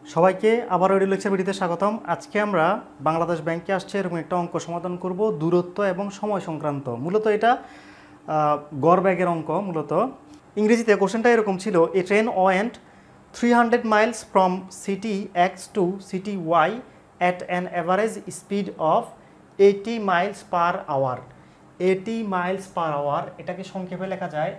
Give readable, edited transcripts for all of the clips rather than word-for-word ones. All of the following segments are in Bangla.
সবাইকে আবার অডিও লেকচার ভিডিওতে স্বাগতম। আজকে আমরা বাংলাদেশ ব্যাংকে আসছে এরকম একটা অঙ্ক সমাধান করব দূরত্ব এবং সময় সংক্রান্ত। মূলত এটা গড় ব্যাগের অঙ্ক। মূলত ইংরেজিতে কোশ্চেনটা এরকম ছিল, a train went 300 miles from city X to city Y at an average speed of 80 miles per hour. 80 miles per hour এটাকে সংক্ষেপে লেখা যায়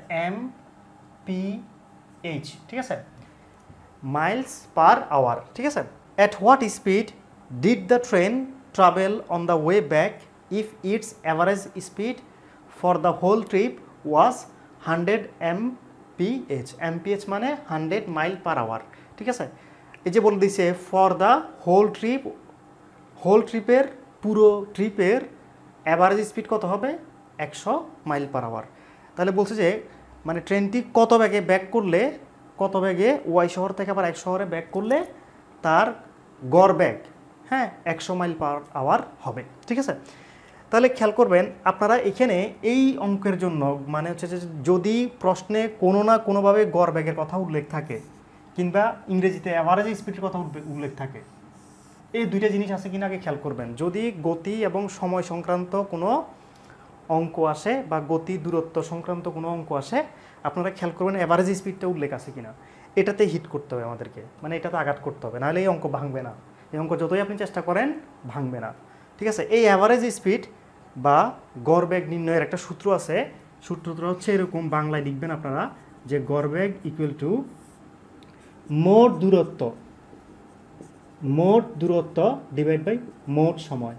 MPH, ঠিক আছে, মাইলস পার আওয়ার, ঠিক আছে। At what speed did the train travel on the way back if it's average speed for the whole trip was 100 MPH। MPH মানে 100 মাইল পার আওয়ার, ঠিক আছে। এই যে বলে দিছে for the whole trip, whole ট্রিপের পুরো ট্রিপের অ্যাভারেজ স্পিড কত হবে, 100 মাইল পার আওয়ার। তাহলে বলছে যে মানে ট্রেনটি কত ব্যাগে ব্যাক করলে, কত ব্যাগে ওয়াই শহর থেকে আবার এক শহরে ব্যাক করলে তার গড় ব্যাগ 100 মাইল পার আওয়ার হবে, ঠিক আছে। তাহলে খেয়াল করবেন আপনারা এখানে এই অঙ্কের জন্য মানে হচ্ছে যে যদি প্রশ্নে কোনো না কোনোভাবে গড় ব্যাগের কথা উল্লেখ থাকে কিংবা ইংরেজিতে অ্যাভারেজ স্পিডের কথা উল্লেখ থাকে, এই দুইটা জিনিস আছে কিনা আগে খেয়াল করবেন। যদি গতি এবং সময় সংক্রান্ত কোনো অঙ্ক আসে বা গতি দূরত্ব সংক্রান্ত কোনো অঙ্ক আসে, আপনারা খেয়াল করবেন অ্যাভারেজ স্পিডটা উল্লেখ আছে কিনা, এটাতে হিট করতে হবে আমাদেরকে, মানে এটাতে আঘাত করতে হবে, নাহলে এই অঙ্ক ভাঙবে না। এই অঙ্ক যতই আপনি চেষ্টা করেন ভাঙবে না, ঠিক আছে। এই অ্যাভারেজ স্পিড বা গড় বেগ নির্ণয়ের একটা সূত্র আছে। সূত্রটা হচ্ছে এরকম, বাংলায় লিখবেন আপনারা যে গড় বেগ ইকুয়াল টু মোট দূরত্ব, মোট দূরত্ব ডিভাইড বাই মোট সময়,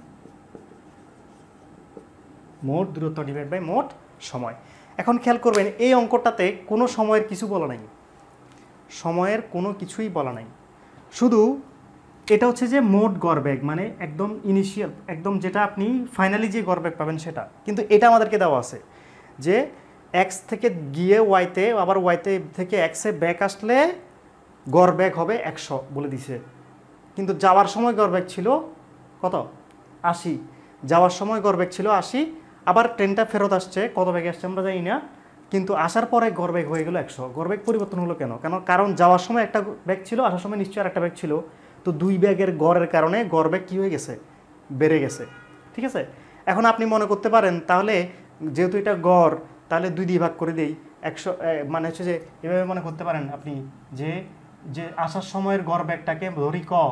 মোট দূরত্ব ডিভাইড বাই মোট সময়। এখন খেয়াল করবেন এই অঙ্কটাতে কোনো সময়ের কিছু বলা নাই, সময়ের কোনো কিছুই বলা নাই, শুধু এটা হচ্ছে যে মোট গড় বেগ, মানে একদম ইনিশিয়াল, একদম যেটা আপনি ফাইনালি যে গড় বেগ পাবেন সেটা। কিন্তু এটা আমাদেরকে দেওয়া আছে যে এক্স থেকে গিয়ে ওয়াইতে, আবার ওয়াইতে থেকে এক্সে ব্যাক আসলে গড় বেগ হবে 100 বলে দিছে। কিন্তু যাওয়ার সময় গড় বেগ ছিল কত, 80। যাওয়ার সময় গড় বেগ ছিল 80, আবার ট্রেনটা ফেরত আসছে কত বেগে আসছে আমরা জানি না, কিন্তু আসার পরে গড় বেগ হয়ে গেল 100। গড় বেগ পরিবর্তন হলো কেন? কারণ যাওয়ার সময় একটা বেগ ছিল, আসার সময় নিশ্চয়ই আরেকটা বেগ ছিল, তো দুই ব্যাগের গড়ের কারণে গড় বেগ কী হয়ে গেছে, বেড়ে গেছে, ঠিক আছে। এখন আপনি মনে করতে পারেন তাহলে যেহেতু এটা গড়, তাহলে 2 দিয়ে ভাগ করে দিই 100, মানে হচ্ছে যে এভাবে মনে করতে পারেন আপনি যে যে আসার সময়ের গড় ব্যাগটাকে ধরি ক,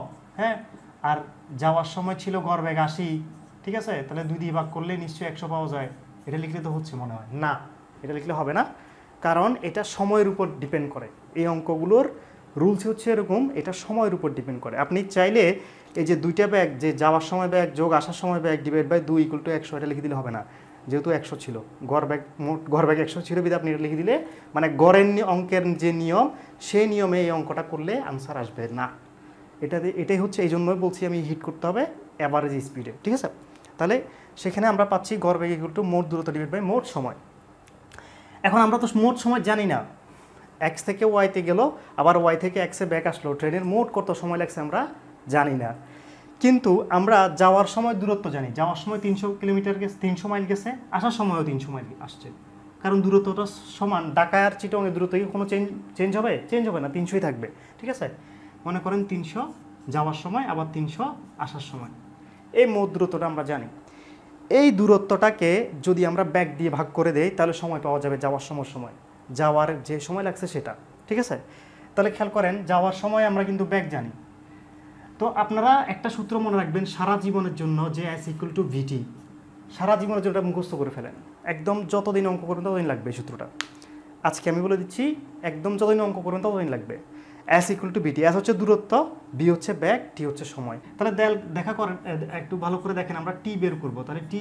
আর যাওয়ার সময় ছিল গড় ব্যাগ 80, ঠিক আছে। তাহলে 2 দিয়ে ভাগ করলে নিশ্চয়ই 100 পাওয়া যায়। এটা লিখলে তো হচ্ছে মনে হয় না, এটা লিখলে হবে না, কারণ এটা সময়ের উপর ডিপেন্ড করে। এই অঙ্কগুলোর রুলস হচ্ছে এরকম, এটা সময়ের উপর ডিপেন্ড করে। আপনি চাইলে এই যে দুইটা ব্যাগ, যে যাওয়ার সময় ব্যাগ যোগ আসার সময় ব্যাগ ডিভাইড বাই 2 = 100, এটা লিখে দিলে হবে না, যেহেতু 100 ছিল গড় ব্যাগ, মোট গড় ব্যাগ 100 ছিল বিধে আপনি এটা লিখে দিলে মানে গড়ের অঙ্কের যে নিয়ম, সেই নিয়মে এই অঙ্কটা করলে আনসার আসবে না। এটাই হচ্ছে, এই জন্যই বলছি আমি হিট করতে হবে অ্যাভারেজ স্পিডে, ঠিক আছে। তাহলে সেখানে আমরা পাচ্ছি গড় বেগ ইকুয়াল টু মোট দূরত্ব ডিভাইড বাই মোট সময়। এখন আমরা তো মোট সময় জানি না, এক্স থেকে ওয়াইতে গেল, আবার ওয়াই থেকে এক্সে ব্যাক আসলো, ট্রেনের মোট কত সময় লাগছে আমরা জানি না। কিন্তু আমরা যাওয়ার সময় দূরত্ব জানি, যাওয়ার সময় 300 কিলোমিটার গেছে, 300 মাইল গেছে, আসার সময়ও 300 মাইল আসছে, কারণ দূরত্বটা সমান। ঢাকা আর চিটাগংয়ের দূরত্ব কি কোনো চেঞ্জ হবে? চেঞ্জ হবে না, 300ই থাকবে, ঠিক আছে। মনে করেন 300 যাওয়ার সময়, আবার 300 আসার সময়, এই মোট দূরত্বটা আমরা জানি। এই দূরত্বটাকে যদি আমরা ব্যাক দিয়ে ভাগ করে দেই তাহলে সময় পাওয়া যাবে যাওয়ার সময়, যাওয়ার যে সময় লাগছে সেটা, ঠিক আছে। তাহলে খেয়াল করেন যাওয়ার সময় আমরা কিন্তু ব্যাক জানি, তো আপনারা একটা সূত্র মনে রাখবেন সারা জীবনের জন্য, যে S = VT। সারা জীবনের জন্য মুখস্থ করে ফেলেন, একদম যতদিন অঙ্ক করবেন ততদিন লাগবে এই সূত্রটা। আজকে আমি বলে দিচ্ছি, একদম যতদিন অঙ্ক করবেন ততদিন লাগবে। S = VT, S হচ্ছে দূরত্ব, B হচ্ছে ব্যাক, T হচ্ছে সময়। তাহলে দেখা করেন, একটু ভালো করে দেখেন, আমরা T বের করবো। তাহলে T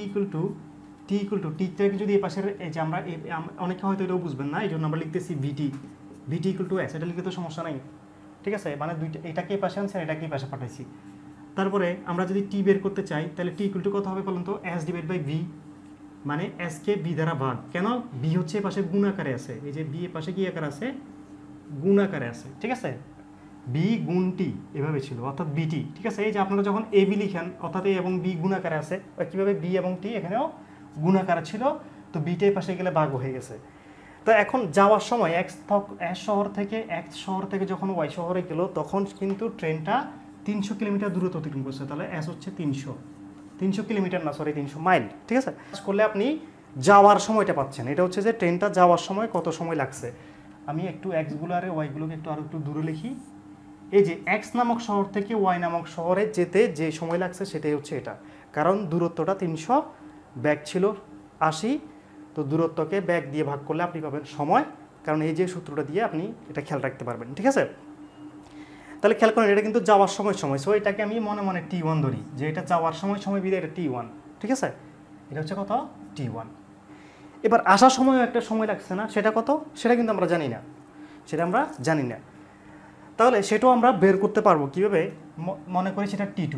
= T থেকে যদি এই পাশের, এই যে আমরা অনেকে হয়তো এটাও বুঝবেন না, এই জন্য আমরা লিখতেছি VT = S, এটা লিখতে তো সমস্যা নাই, ঠিক আছে। মানে দুইটা, এটাকে এই পাশে আনছি আর এটাকে এই পাশে পাঠাইছি। তারপরে আমরা যদি T বের করতে চাই তাহলে T = কত হবে বলুন তো, S / V, মানে S কে B দ্বারা ভাগ। কেন? B হচ্ছে এই পাশে গুণ আকারে আছে, এই যে B এর পাশে কি আকারে আছে, গুণ আকারে আছে, ঠিক আছে। B গুণ T এভাবে ছিল, অর্থাৎ BT, ঠিক আছে। এই যে আপনারা যখন AB লিখেন, অর্থাৎ A এবং B গুণ আকারে আছে, কীভাবে B এবং T এখানেও গুণ আকারে ছিল, তো বিটা এই পাশে গেলে ভাগ হয়ে গেছে। তো এখন যাওয়ার সময় এক্স শহর থেকে যখন ওয়াই শহরে গেল তখন কিন্তু ট্রেনটা 300 কিলোমিটার দূরত্ব অতিক্রম করছে, তাহলে এস হচ্ছে 300 কিলোমিটার না, সরি 300 মাইল, ঠিক আছে। করলে আপনি যাওয়ার সময়টা পাচ্ছেন, এটা হচ্ছে যে ট্রেনটা যাওয়ার সময় কত সময় লাগছে। আমি একটু এক্সগুলো আর ওয়াইগুলোকে আর একটু দূরে লিখি। এই যে এক্স নামক শহর থেকে ওয়াই নামক শহরে যেতে যে সময় লাগছে সেটাই হচ্ছে এটা, কারণ দূরত্বটা 300, ব্যাগ ছিল 80, তো দূরত্বকে ব্যাগ দিয়ে ভাগ করলে আপনি পাবেন সময়, কারণ এই যে সূত্রটা দিয়ে আপনি এটা খেয়াল রাখতে পারবেন, ঠিক আছে। তাহলে খেয়াল করেন এটা কিন্তু যাওয়ার সময়, সো এটাকে আমি মনে মনে T1 ধরি, যে এটা যাওয়ার সময় বিদে এটা T1, ঠিক আছে। এটা হচ্ছে কত T1। এবার আসার সময়ও একটা সময় লাগছে না, সেটা কত, সেটা কিন্তু আমরা জানি না, তাহলে সেটাও আমরা বের করতে পারবো কীভাবে, মনে করি সেটা T2,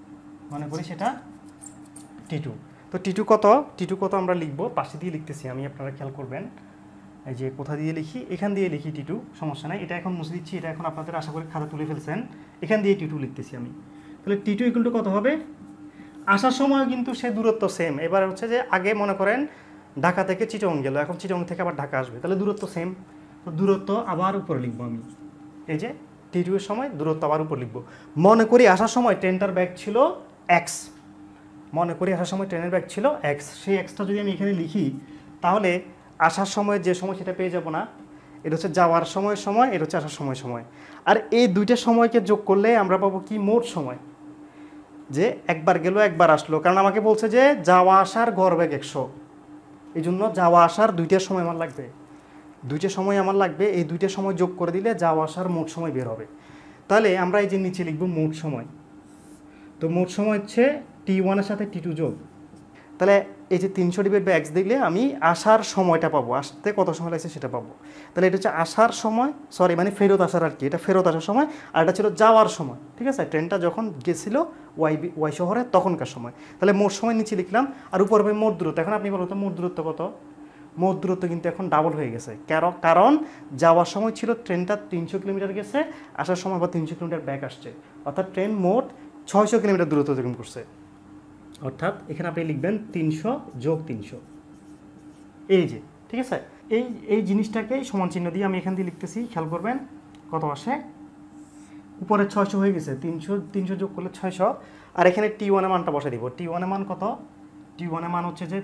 তো T2 কত আমরা লিখবো, পাশে দিয়ে লিখতেছি আমি, আপনারা খেয়াল করবেন। এই যে কোথা দিয়ে লিখি, এখান দিয়ে লিখি T2, সমস্যা নাই, এটা এখন মুছে দিচ্ছি, এটা এখন আপনাদের আশা করি খাতা তুলে ফেলছেন, এখান দিয়ে T2 লিখতেছি আমি। তাহলে T2 ইকুয়াল টু কত হবে, আসার সময় কিন্তু সে দূরত্ব সেম। এবার হচ্ছে যে আগে মনে করেন ঢাকা থেকে চিটং গেল, এখন চিটং থেকে আবার ঢাকা আসবে, তাহলে দূরত্ব সেম, তো দূরত্ব আবার উপরে লিখবো আমি। এই যে T2 এর সময় দূরত্ব আবার উপর লিখবো। মনে করি আসার সময় ট্রেনটার ব্যাগ ছিল এক্স, ট্রেনের ব্যাগ ছিল এক্স, সেই এক্সটা যদি আমি এখানে লিখি তাহলে আসার সময় যে সময় সেটা পেয়ে যাব না, এটা হচ্ছে যাওয়ার সময়, এটা হচ্ছে আসার সময়, আর এই দুইটা সময়কে যোগ করলে আমরা পাবো কি, মোট সময়, যে একবার গেল একবার আসলো, কারণ আমাকে বলছে যে যাওয়া আসার গড় বেগ 100, এই জন্য যাওয়া আসার দুইটা সময় আমার লাগবে, এই দুইটা সময় যোগ করে দিলে যাওয়া আসার মোট সময় বের হবে। তাহলে আমরা এই যে নিচে লিখবো মোট সময়, তো মোট সময় হচ্ছে T1 এর সাথে T2 যোগ, তাহলে এই যে 300/x দিলে আমি আসার সময়টা পাবো, আসতে কত সময় লাগছে সেটা পাবো। তাহলে এটা হচ্ছে আসার সময়, সরি মানে ফেরত আসার আর কি, এটা ফেরত আসার সময়, আর এটা ছিল যাওয়ার সময়, ঠিক আছে। ট্রেনটা যখন গেছিল ওয়াই শহরে তখনকার সময়, তাহলে মোট সময় নিচে লিখলাম, আর উপর হবে মোট দূরত্ব। এখন আপনি বলুন তো মোট দূরত্ব কত, মোট দূরত্ব কিন্তু এখন ডাবল হয়ে গেছে, কারণ যাওয়ার সময় ছিল ট্রেনটা 300 কিলোমিটার গেছে, আসার সময় আবার 300 কিলোমিটার ব্যাক আসছে, অর্থাৎ ট্রেন মোট 600 কিলোমিটার দূরত্ব অতিক্রম করছে। অর্থাৎ এখানে আপনি লিখবেন 300 যোগ 300, এই যে, ঠিক আছে। এই জিনিসটাকে সমান চিহ্ন দিয়ে আমি এখান দিয়ে লিখতেছি, খেয়াল করবেন কত আসে, উপরে 600 হয়ে গেছে, 300 যোগ করলে 600, আর এখানে T1 এর মানটা বসে দিব। T1 এর মান কত, T1 এর মান হচ্ছে যে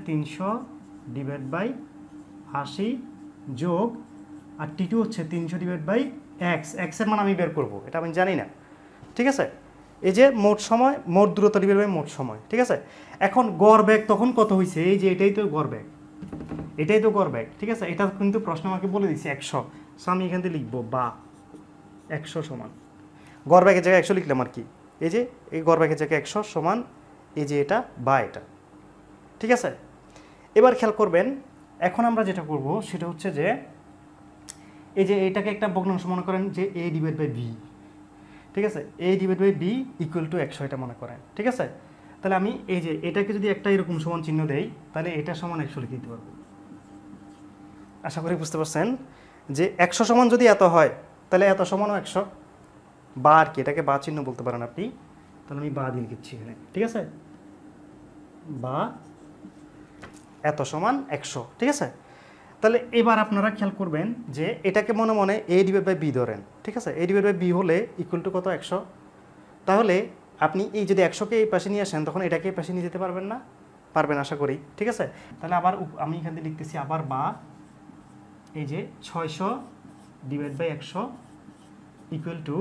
300/80 যোগ, আর T2 হচ্ছে 300/x, x এর মান আমি বের করবো, এটা আমি জানি না, ঠিক আছে। এই যে মোট সময়, মোট দূরত্ব ডিভাইড বাই মোট সময়, ঠিক আছে। এখন গড় বেগ তখন কত হয়েছে, এই যে এটাই তো গড় বেগ, ঠিক আছে। এটা কিন্তু প্রশ্ন আমাকে বলে দিচ্ছে 100, সো আমি এখান থেকে লিখবো বা 100 সমান, গড় বেগের জায়গায় 100 লিখলাম আর কি, এই যে এই গড় বেগের জায়গায় 100 সমান এই যে এটা বা এটা, ঠিক আছে। এবার খেয়াল করবেন, এখন আমরা যেটা করব সেটা হচ্ছে যে এই যে এটাকে একটা ভগ্নাংশ মনে করেন যে A/B, ঠিক আছে, A/B ইকুয়াল টু 100 এটা মনে করেন, ঠিক আছে। তাহলে আমি এই যে এটাকে যদি একটা এরকম সমান চিহ্ন দেই, তাহলে এটা সমান 100 লিখে দিতে পারবো। আশা করি বুঝতে পারছেন যে 100 সমান যদি এত হয় তাহলে এত সমানও 100, বা আর কি, এটাকে বা চিহ্ন বলতে পারেন আপনি, তাহলে আমি বা দিয়ে লিখছি এখানে, ঠিক আছে, বা এত সমান 100, ঠিক আছে। তাহলে এবার আপনারা খেয়াল করবেন যে এটাকে মনে মনে A/B ধরেন, ঠিক আছে। A/B হলে ইকুয়াল টু কত, 100। তাহলে আপনি এই যদি 100কে এই পাশে নিয়ে আসেন তখন এটাকে এই পাশে নিয়ে যেতে পারবেন না, পারবেন আশা করি, ঠিক আছে। তাহলে আবার আমি এখান থেকে লিখতেছি আবার বা, এই যে 600/100 ইকুয়াল টু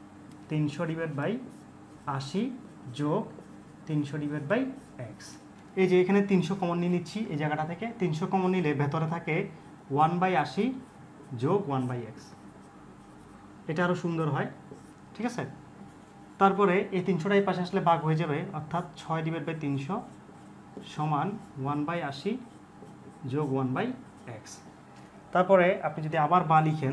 300/80 যোগ 300/x। এই যে এখানে 300 কমন নিয়ে নিচ্ছি, এই জায়গাটা থেকে 300 কমন নিলে ভেতরে থাকে 1/80 যোগ 1/x, এটা আরও সুন্দর হয়, ঠিক আছে। তারপরে এই 300টা এই পাশে আসলে ভাগ হয়ে যাবে, অর্থাৎ 6/300 সমান 1/80 যোগ 1/x। তারপরে আপনি যদি আবার বা লিখেন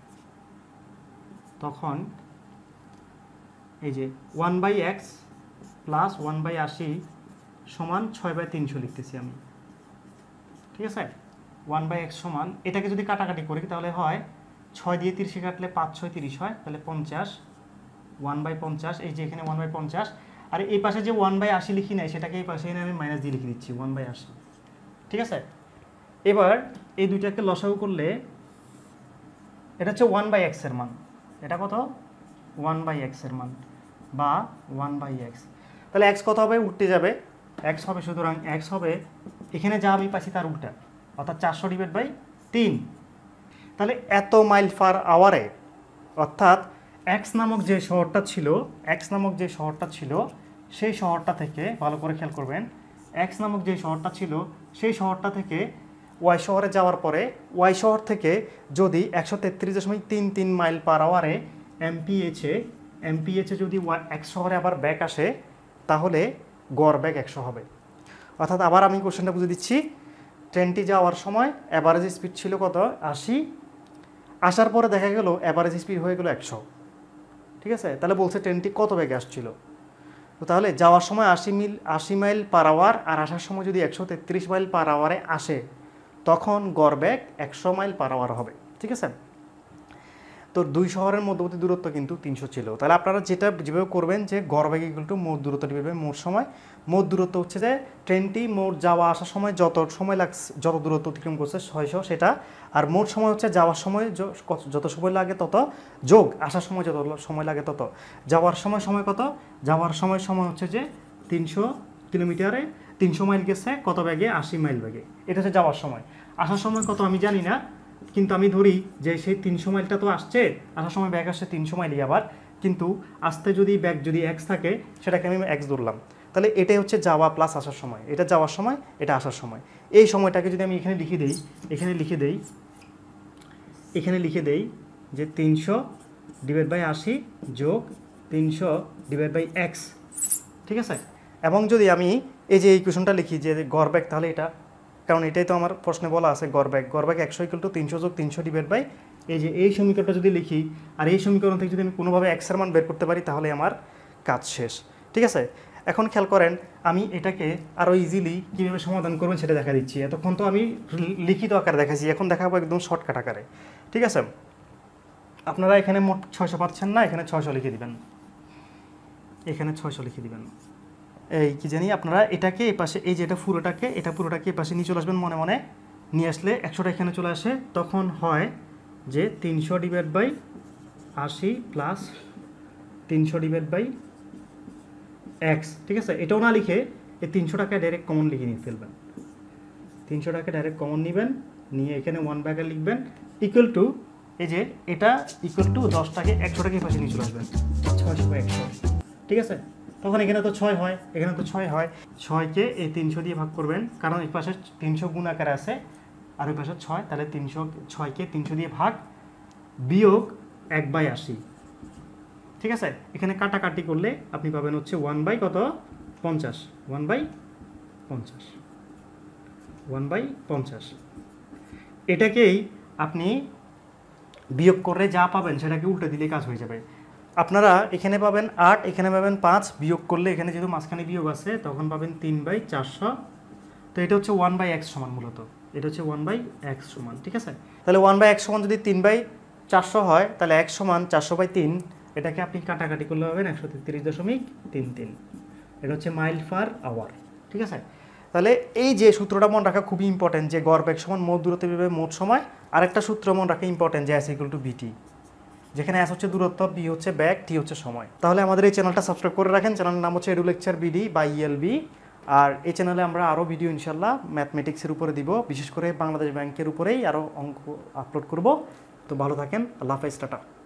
তখন এই যে 1/x প্লাস 1/80 সমান 6/300 লিখতেছি আমি, ঠিক আছে। 1/x সমান, এটাকে যদি কাটাকাটি করি তাহলে হয় 6 দিয়ে 30 কাটলে 5 6 30 হয়, তাহলে 50, 1/50, এই যে এখানে 1/50, আর এই পাশে যে 1/80 লিখি নাই সেটাকে এই পাশে এনে আমি মাইনাস দিয়ে লিখে দিচ্ছি 1/80, ঠিক আছে। এবার এই দুইটাকে লসাগু করলে এটা হচ্ছে 1/x এর মান, এটা কত 1/x এর মান বা 1/x, তাহলে x কত হবে, উল্টে যাবে, x হবে, সুতরাং x হবে এখানে যা আমি পাচ্ছি তার উল্টা, অর্থাৎ 400/3। তাহলে এত মাইল পার আওয়ারে, অর্থাৎ x নামক যে শহরটা ছিল সেই শহরটা থেকে, ভালো করে খেয়াল করবেন, x নামক যে শহরটা ছিল সেই শহরটা থেকে y শহরে যাওয়ার পরে y শহর থেকে যদি 133.33 মাইল পার আওয়ারে mph যদি x শহরে আবার ব্যাক আসে, তাহলে গড় বেগ 100 হবে। অর্থাৎ আবার আমি কোশ্চেনটা বুঝে দিচ্ছি, ট্রেনটি যাওয়ার সময় অ্যাভারেজ স্পিড ছিল কত 80, আসার পরে দেখা গেল অ্যাভারেজ স্পিড হয়ে গেল 100, ঠিক আছে? তাহলে বলছে ট্রেনটি কত বেগে আসছিল। তো তাহলে যাওয়ার সময় 80 মাইল পার আওয়ার আর আসার সময় যদি 133 মাইল পার আওয়ারে আসে, তখন গড় বেগ 100 মাইল পার আওয়ার হবে, ঠিক আছে? তো দুই শহরের মধ্যবর্তী দূরত্ব কিন্তু 300 ছিল। তাহলে আপনারা যেভাবে করবেন যে গড় বেগ ইকুয়াল টু মোট দূরত্ব ডিভাইড মোট সময়। মোট দূরত্ব হচ্ছে যে ট্রেনটি মোট যাওয়া আসার সময় যত সময় লাগছে, যত দূরত্ব অতিক্রম করছে 600 সেটা, আর মোট সময় হচ্ছে যাওয়ার সময় যত সময় লাগে তত, যোগ আসার সময় যত সময় লাগে তত। যাওয়ার সময় কত, যাওয়ার সময় হচ্ছে যে 300 কিলোমিটারে 300 মাইল গেছে কত বেগে, 80 মাইল বেগে, এটা হচ্ছে যাওয়ার সময়। আসার সময় কত আমি জানি না, কিন্তু আমি ধরি যে সেই 300 মাইলটা তো আসছে, আসার সময় ব্যাগ আসছে 300 মাইলই আবার, কিন্তু আসতে যদি ব্যাগ যদি x থাকে সেটাকে আমি x ধরলাম। তাহলে এটাই হচ্ছে যাওয়া প্লাস আসার সময়, এটা যাওয়ার সময়, এটা আসার সময়। এই সময়টাকে যদি আমি এখানে লিখে দেই যে 300/80 যোগ 300/x, ঠিক আছে? এবং যদি আমি এই যে ইকুয়েশনটা লিখি যে গড় বেগ, তাহলে এটা, কারণ এটাই তো আমার প্রশ্নে বলা আছে গড় বেগ 100 = 300 যোগ 300/, এই যে এই সমীকরণটা যদি লিখি আর এই সমীকরণ থেকে যদি আমি কোনোভাবে x এর মান বের করতে পারি, তাহলে আমার কাজ শেষ, ঠিক আছে? এখন খেয়াল করেন, আমি এটাকে আরও ইজিলি কীভাবে সমাধান করবেন সেটা দেখা দিচ্ছি। এতক্ষণ তো আমি লিখিত আকারে দেখাচ্ছি, এখন দেখাবো একদম শর্টকাট আকারে, ঠিক আছে? আপনারা এখানে মোট 600 পাচ্ছেন না, এখানে 600 লিখে দিবেন, এখানে 600 লিখে দিবেন। এই কি জানি আপনারা এটাকে এই পাশে, এই যে এটা পুরোটাকে এই পাশে নিয়ে চলে আসবেন, মনে মনে নিয়ে আসলে 100টা এখানে চলে আসে, তখন হয় যে 300/80 প্লাস 300/x, ঠিক আছে? এটাও না লিখে এই 300টাকে ডাইরেক্ট কমন লিখে নিয়ে ফেলবেন, 300টাকে ডাইরেক্ট কমন নেবেন, নিয়ে এখানে 1/, লিখবেন ইকুয়াল টু, এই যে এটা ইকুয়াল টু 10টাকে 100টাকে পাশে নিয়ে চলে আসবেন, 600/100, ঠিক আছে? তখন এখানে তো 6 হয়, এখানে তো 6 হয়, 6কে এই 300 দিয়ে ভাগ করবেন, কারণ এই পাশে 300 গুণ আকারে আছে আর ওই পাশে 6, তাহলে 6কে 300 দিয়ে ভাগ, বিয়োগ 1/80, ঠিক আছে? এখানে কাটাকাটি করলে আপনি পাবেন হচ্ছে 1/50, 1/50। এটাকেই আপনি বিয়োগ করে যা পাবেন সেটাকে উল্টে দিলে কাজ হয়ে যাবে। আপনারা এখানে পাবেন 8, এখানে পাবেন 5, বিয়োগ করলে এখানে যেহেতু মাঝখানে বিয়োগ আছে তখন পাবেন 3/400। তো এটা হচ্ছে 1/x সমান, মূলত এটা হচ্ছে 1/x সমান, ঠিক আছে? তাহলে 1/x সমান যদি 3/400 হয়, তাহলে x সমান 400/3, এটাকে আপনি কাটাকাটি করলে পাবেন 133.33, এটা হচ্ছে মাইল পার আওয়ার, ঠিক আছে? তাহলে এই যে সূত্রটা মনে রাখা খুবই ইম্পর্টেন্ট, যে গড় বেগ সমান মোট দূরত্ব বিভব মোট সময়। আরেকটা সূত্র মনে রাখা ইম্পর্টেন্ট, যে s = vt, যেখানে s হচ্ছে দূরত্ব, b হচ্ছে ব্যাগ, t হচ্ছে সময়। তাহলে আমাদের এই চ্যানেলটা সাবস্ক্রাইব করে রাখেন, চ্যানেলের নাম হচ্ছে এডুলেকচার বিডি বা ELB। আর এই চ্যানেলে আমরা আরও ভিডিও ইনশাল্লাহ ম্যাথমেটিক্সের উপরে দিব, বিশেষ করে বাংলাদেশ ব্যাংকের উপরেই আরও অঙ্ক আপলোড করব। তো ভালো থাকেন, আল্লাহ হাফেজ, টাটা।